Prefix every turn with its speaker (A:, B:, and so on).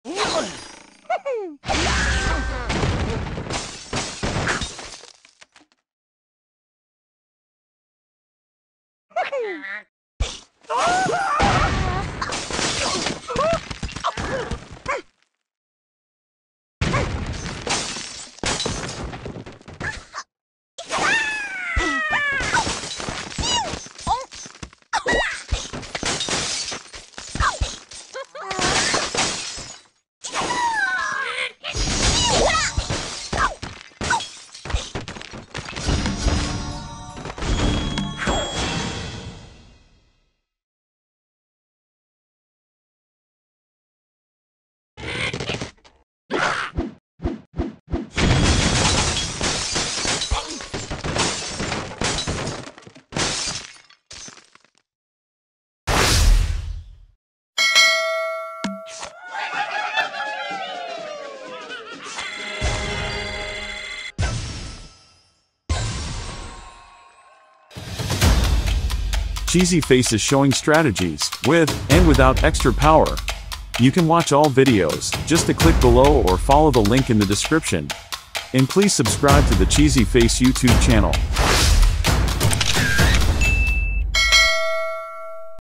A: CheesyFace is showing strategies, with and without extra power. You can watch all videos, just to click below or follow the link in the description. And please subscribe to the CheesyFace YouTube channel.